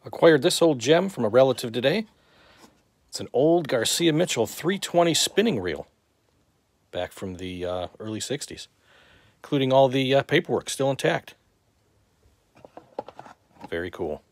Acquired this old gem from a relative today. It's an old Garcia Mitchell 320 spinning reel, back from the early 60s, including all the paperwork still intact. Very cool.